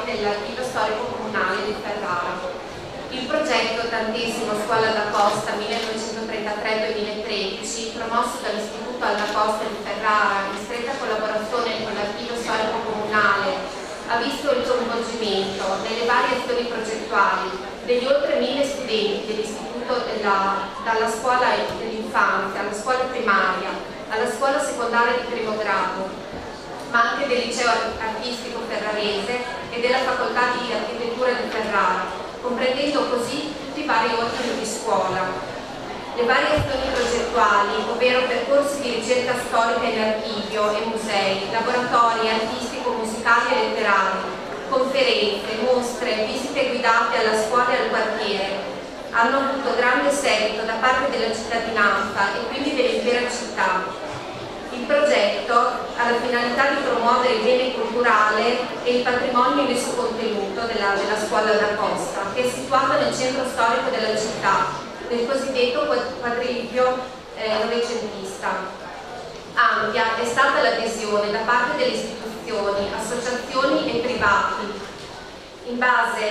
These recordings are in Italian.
dell'archivio storico comunale di Ferrara. Il progetto Tantesimo Scuola da Costa 1933-2013, promosso dall'Istituto Alta Costa di Ferrara in stretta collaborazione con l'Archivio Storico Comunale, ha visto il coinvolgimento nelle varie azioni progettuali degli oltre 1000 studenti dell'Istituto dalla scuola dell'infanzia alla scuola primaria, alla scuola secondaria di primo grado, ma anche del liceo artistico ferrarese e della facoltà di architettura di Ferrara, comprendendo così tutti i vari ordini di scuola. Le varie azioni progettuali, ovvero percorsi di ricerca storica in archivio e musei, laboratori artistico-musicali e letterari, conferenze, mostre, visite guidate alla scuola e al quartiere, hanno avuto grande seguito da parte della cittadinanza e quindi dell'intera città. Il progetto ha la finalità di promuovere il bene culturale e il patrimonio in esso contenuto della scuola da Costa, che è situata nel centro storico della città, nel cosiddetto quadriglio novecentista. Ampia è stata l'adesione da parte delle istituzioni, associazioni e privati. In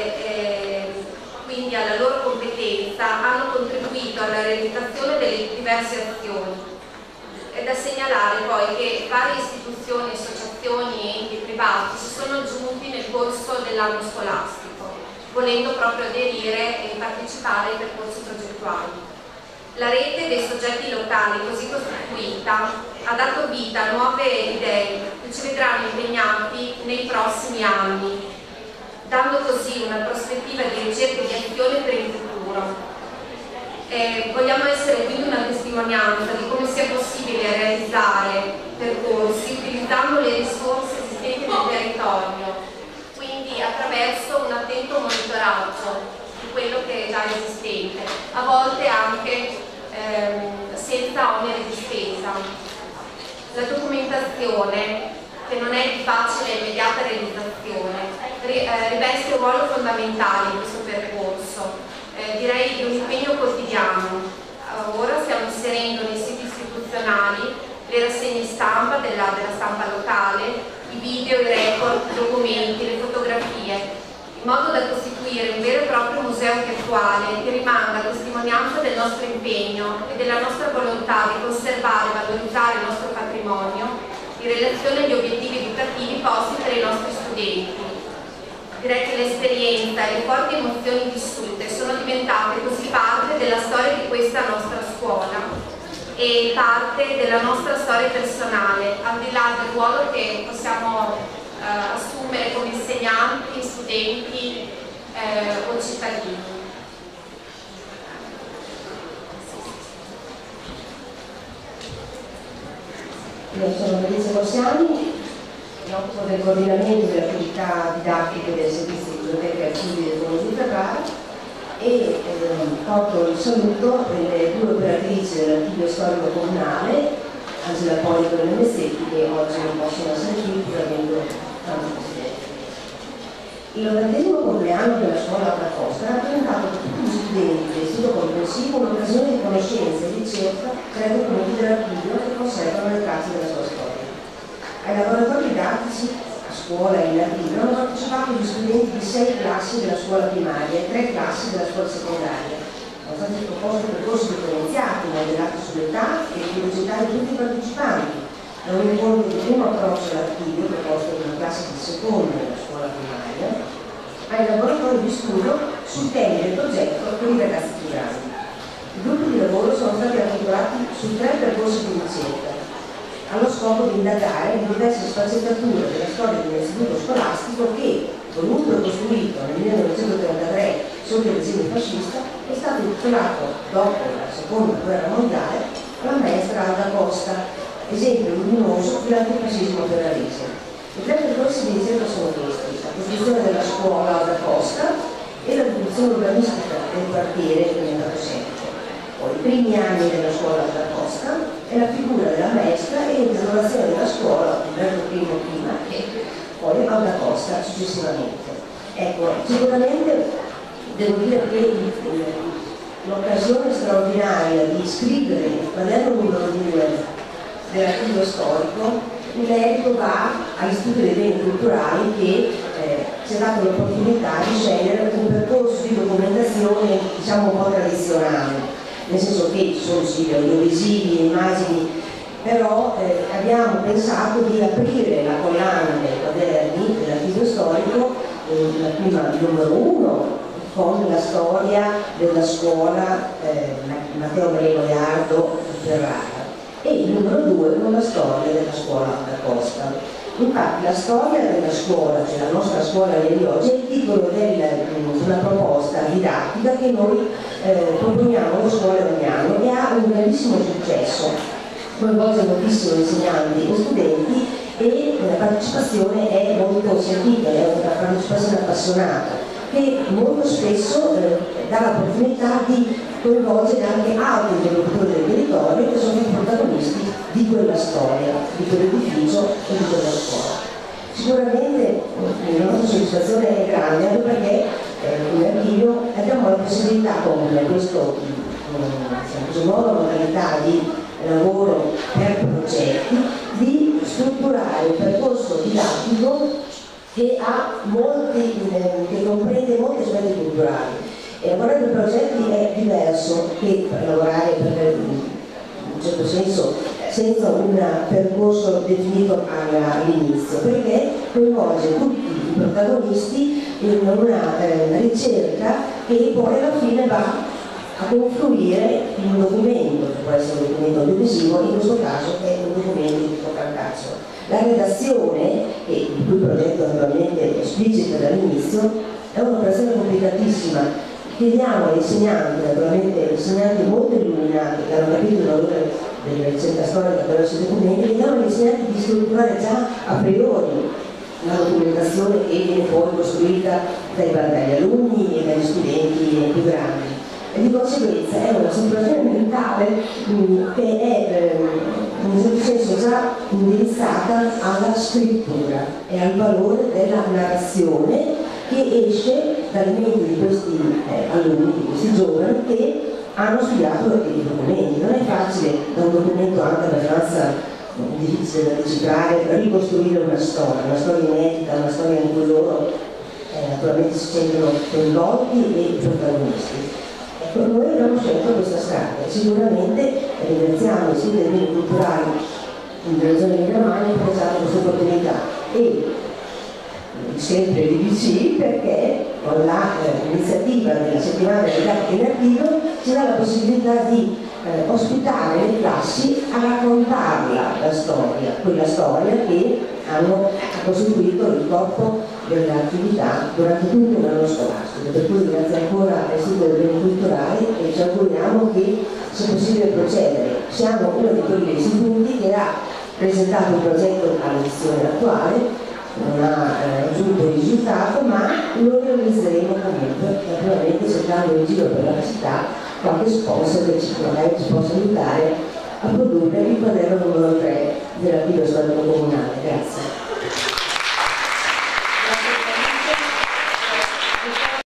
base quindi alla loro competenza hanno contribuito alla realizzazione delle diverse azioni. È da segnalare poi che varie istituzioni, associazioni e enti privati si sono aggiunti nel corso dell'anno scolastico, volendo proprio aderire e partecipare ai percorsi progettuali. La rete dei soggetti locali così costituita ha dato vita a nuove idee che ci vedranno impegnati nei prossimi anni, dando così una prospettiva di ricerca e di azione per il futuro. Vogliamo essere quindi una testimonianza di come sia possibile realizzare percorsi utilizzando le risorse esistenti nel territorio, quindi attraverso un attento monitoraggio di quello che è già esistente, a volte anche senza oneri di spesa. La documentazione, che non è di facile e immediata realizzazione, riveste un ruolo fondamentale in questo percorso. Direi di un impegno quotidiano. Ora stiamo inserendo nei siti istituzionali le rassegne stampa della stampa locale, i video, i record, i documenti, le fotografie, in modo da costituire un vero e proprio museo virtuale che rimanga testimonianza del nostro impegno e della nostra volontà di conservare e valorizzare il nostro patrimonio in relazione agli obiettivi educativi posti per i nostri studenti. Direi che l'esperienza e le forti emozioni vissute sono diventate così parte della storia di questa nostra scuola e parte della nostra storia personale, al di là del ruolo che possiamo assumere come insegnanti, studenti o cittadini. Io sono Melissa Bossiani, mi occupo del coordinamento delle attività didattiche del servizio di biblioteca e archivi del Comune di Ferrara e porto il saluto delle due operatrici dell'archivio storico comunale, Angela Polico e Nelle Messetti, che oggi non possono essere qui pur avendo tanto presidente. Il 90° compleanno della scuola Alta Costa ha rappresentato per tutti gli studenti dell'istituto comprensivo un'occasione di conoscenza e ricerca tra i documenti dell'archivio che conservano le tracce della sua storia. Ai laboratori didattici a scuola e in archivio hanno partecipato gli studenti di 6 classi della scuola primaria e 3 classi della scuola secondaria. Sono stati proposti percorsi differenziati, modellati sull'età e curiosità di tutti i partecipanti, da un incontro di primo approccio all'archivio proposto da una classe di seconda della scuola primaria, ai laboratori di studio sui temi del progetto per i ragazzi più grandi. I gruppi di lavoro sono stati articolati su 3 percorsi di ricerca, allo scopo di indagare le diverse sfaccettature della storia di un istituto scolastico che, voluto e costruito nel 1933 sotto il regime fascista, è stato intitolato, dopo la seconda guerra mondiale, alla maestra Alta Costa, esempio luminoso dell'antifascismo ferrarese. I 3 percorsi di ricerca sono questi: la costruzione della scuola Alta Costa e la riduzione urbanistica del quartiere diventato semplice. Poi i primi anni della scuola Alta Costa e la figura della maestra e l'interrogazione della scuola, Umberto I prima e poi Alta Costa successivamente. Ecco, sicuramente devo dire che l'occasione straordinaria di scrivere il quaderno numero 2 dell'archivio storico, il merito va all'Istituto dei Beni Culturali che si è dato l'opportunità di scegliere un percorso di documentazione diciamo un po' tradizionale, nel senso che ci sono sì audiovisivi, immagini, però abbiamo pensato di aprire la collana dei quaderni dell'archivio storico, la prima numero 1, con la storia della scuola Matteo Maria Goliardo di Ferrara, e il numero 2 con la storia della scuola da Costa. Infatti la storia della scuola, cioè la nostra scuola di oggi, è il titolo di una proposta didattica che noi proponiamo alle scuole ogni anno e ha un grandissimo successo, coinvolge moltissimo insegnanti e studenti e la partecipazione è molto sentita, è una partecipazione appassionata che molto spesso dà l'opportunità di coinvolgere anche altri interlocutori del territorio che sono i protagonisti di quella storia, di quell'edificio e di quella scuola. Sicuramente la nostra soddisfazione è grande anche perché come archivio abbiamo la possibilità con questo modo, modalità di lavoro per progetti, di strutturare un percorso didattico che comprende molti aspetti culturali. E lavorare per progetti è diverso che lavorare in un certo senso senza un percorso definito all'inizio, perché coinvolge tutti i protagonisti in una ricerca che poi alla fine va a confluire in un documento, che può essere un documento audiovisivo, in questo caso è un documento di cartaceo. La redazione, il cui progetto naturalmente esplicita dall'inizio, è un'operazione complicatissima. Chiediamo agli insegnanti, naturalmente insegnanti molto illuminati, che hanno capito il valore della ricerca storica attraverso i documenti, chiediamo agli insegnanti di strutturare già a priori la documentazione che viene poi costruita dagli alunni e dagli studenti più grandi. E di conseguenza è una situazione mentale che è in un certo senso già indirizzata alla scrittura e al valore della narrazione che esce dalle menti di questi alunni, di questi giovani che hanno studiato i documenti. Non è facile da un documento anche abbastanza difficile da decifrare ricostruire una storia inedita, una storia in cui loro naturalmente si sentono coinvolti e protagonisti. Ecco, noi abbiamo scelto questa strada e sicuramente ringraziamo i siti dei beni culturali della regione Emilia-Romagna per aver dato questa opportunità e sempre l'IBC perché con l'iniziativa della settimana della didattica in archivio ci dà la possibilità di ospitare le classi a raccontarla la storia, quella storia che ha costituito il corpo dell'attività durante tutto l'anno scolastico, per cui grazie ancora al sito dei beni culturali e ci auguriamo che sia possibile procedere. Siamo uno di quegli istituti che ha presentato un progetto all'edizione attuale, non ha raggiunto il risultato, ma lo realizzeremo comunque, naturalmente cercando in giro per la città qualche sponsor che magari ci possa aiutare a produrre il quaderno numero 3 dell'archivio storico comunale. Grazie.